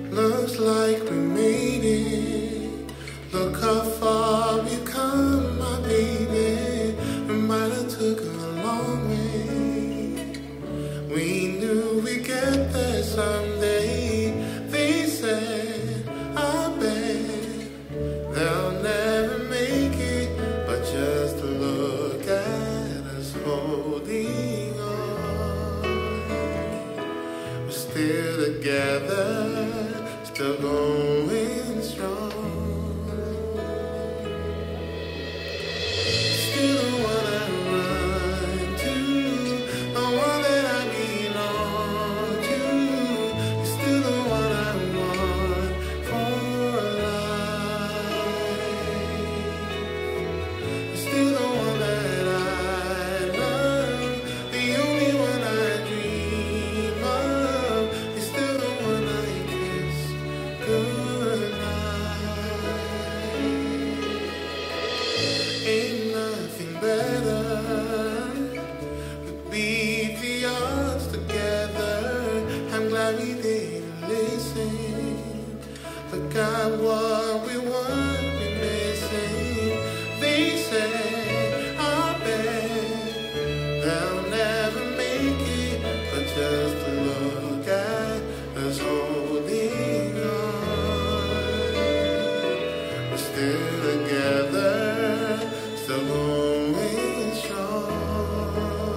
Looks like we made it. Look how far we've come, my baby. We might have took a long way. We knew we'd get there someday. They said, I bet they'll never make it. But just look at us holding on. We're still together, still going strong. Still the one I run to, the one that I belong to. You're still the one I want for life. You're still the one that I love, the only one I dream of. You're still the one I kiss goodnight. Ain't nothing better. We beat the odds together. I'm glad we didn't listen. Forgot what we were missing. They said, I bet they'll never make it. But just to look at us holding on. We're still together, still going strong.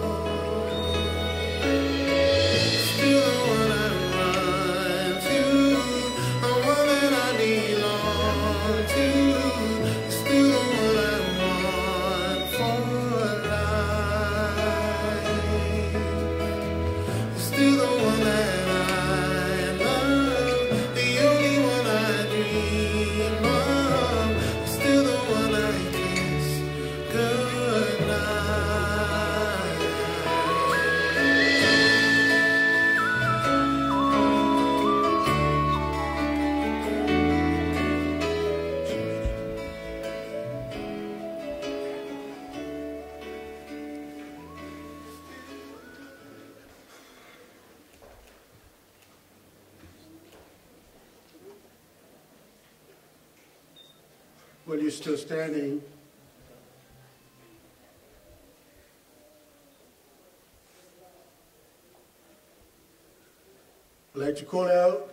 Still the one I run to, the one that I belong to. Still the one I want for life. Still the one that I love, the only one I dream of. Still the one I kiss goodnight. While you're still standing, I'd like to call out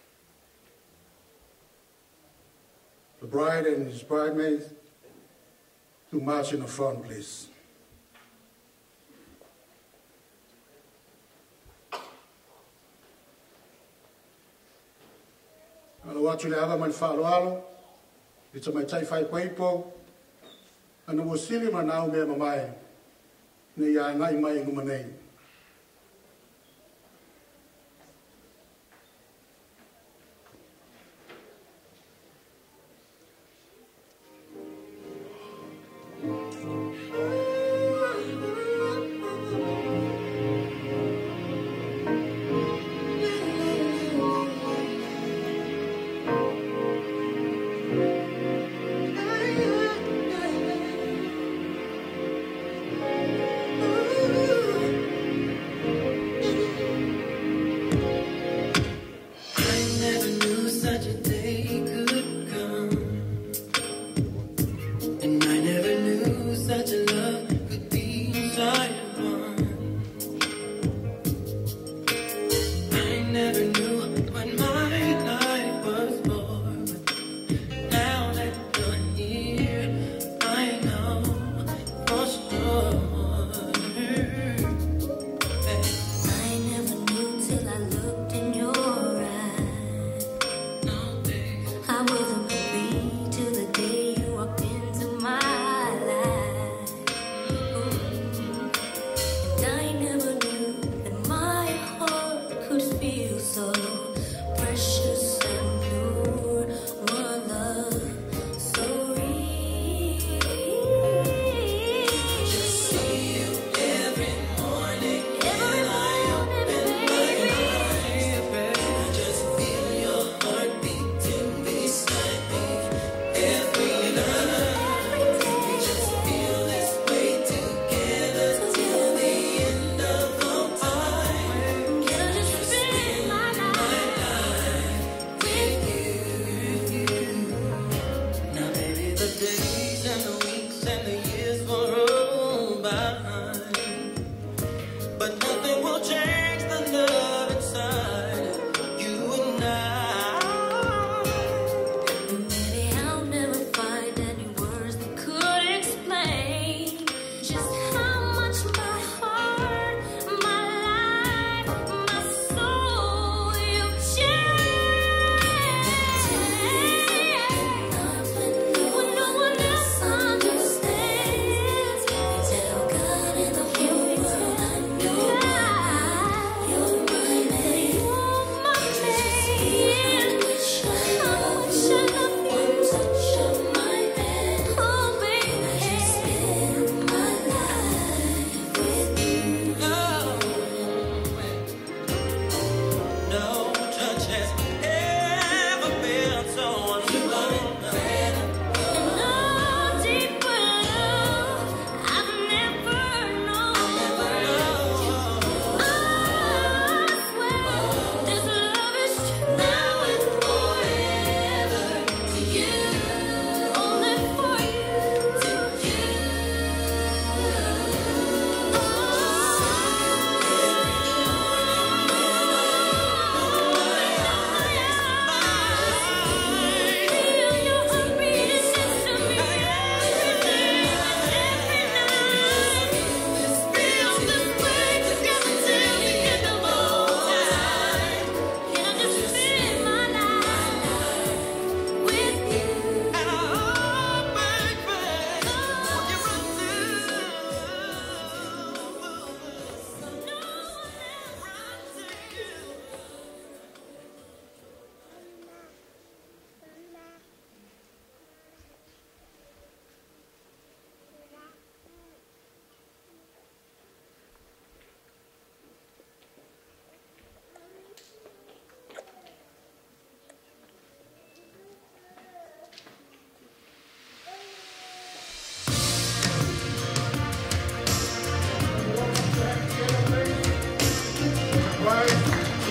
the bride and his bridesmaids to march in the front, please. Ano watu le aga man whaaloalo, i ta mai tai whai paipo, ana wasili manau mea mamai, ne ia ngai mai ngumanei.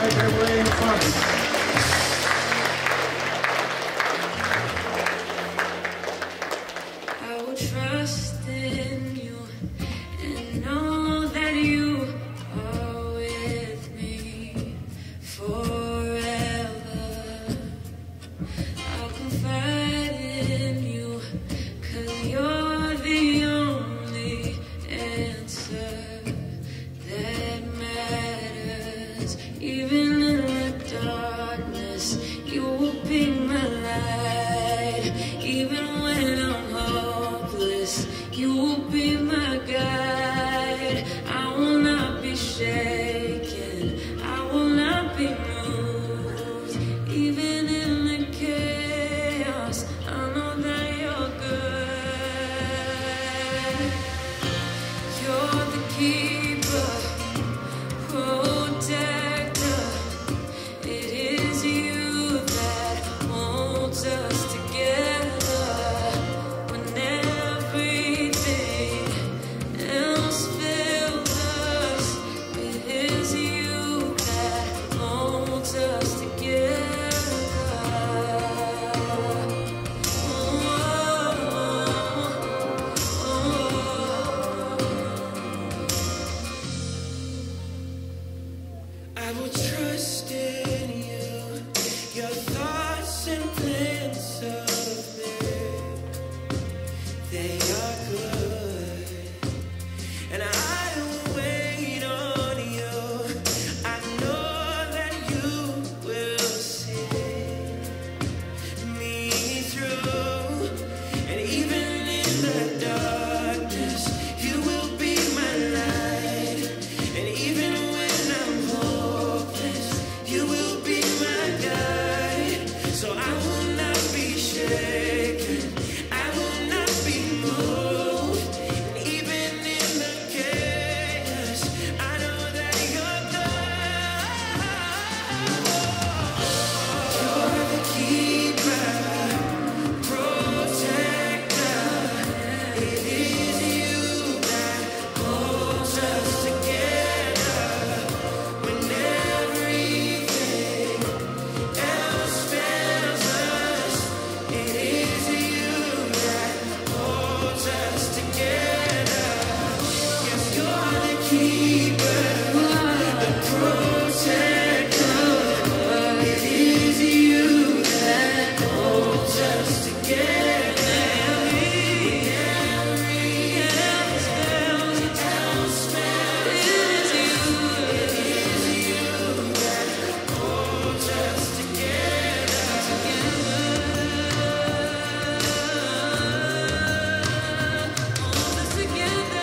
way in front. I will trust in you and know that you are with me forever. I'll confide in you, 'cause you're the only answer that matters. Even in the darkness, you will be my light. Even when I'm hopeless, you will be my guide. I will not be shaken, I will not be moved. Even in the chaos, I know that you're good. You're the keeper, protector. It is you that holds us together when everything else fails us. It is you that holds us together. I will trust in you, your thoughts and plans of me, they are good, and I will wait on you. I know that you will see me through, and even in the darkness, you will be my light, and even when I'm hopeless, you will be my guide. So I will not be shaken, I will not be moved, and even in the chaos, I know that you're good. You're the keeper, protector. It is you that holds us together when everything else fails us. It is you that holds us together. Yes, you're the keeper, the protector. It is you that holds us together. Everything else fails. It is you that holds us together. Holds us together.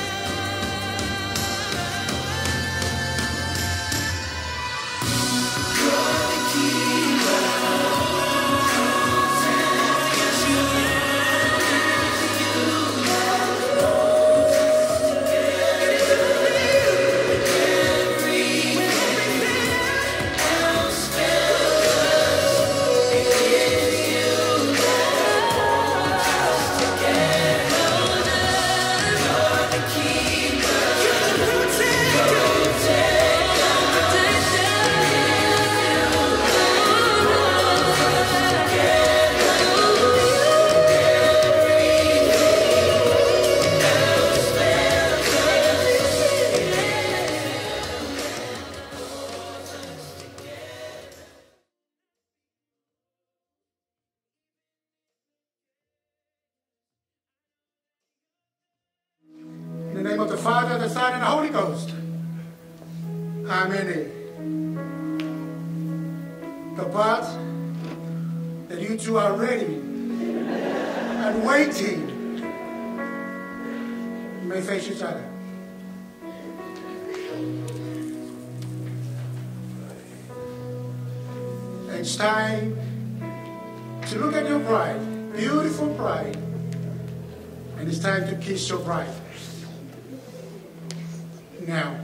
You're the keeper. Yes, you In the name of the Father, the Son, and the Holy Ghost. Amen. The part that you two are ready and waiting, you may face each other. It's time to look at your bride, beautiful bride, and it's time to kiss your bride. Now.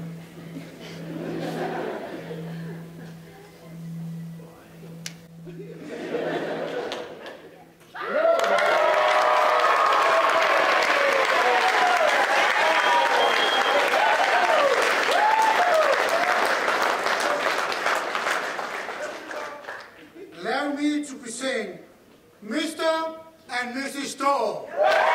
happy to present Mr. and Mrs. Stoll.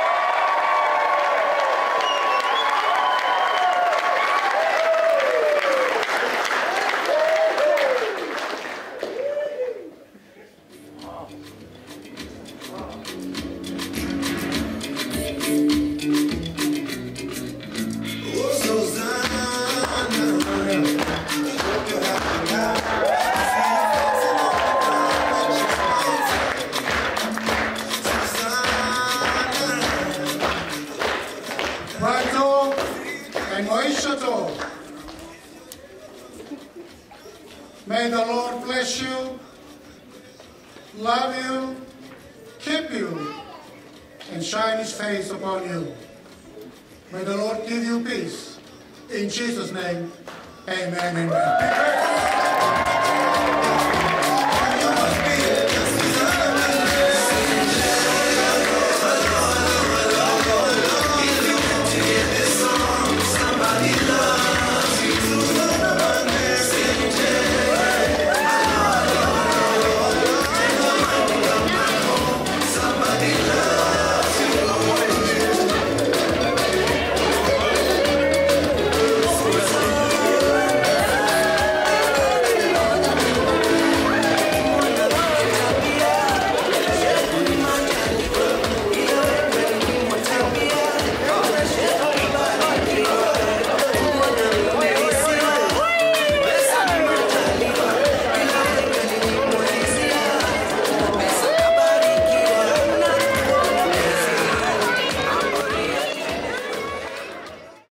And Moisha Tov. May the Lord bless you, love you, keep you, and shine his face upon you. May the Lord give you peace. In Jesus' name, amen, amen.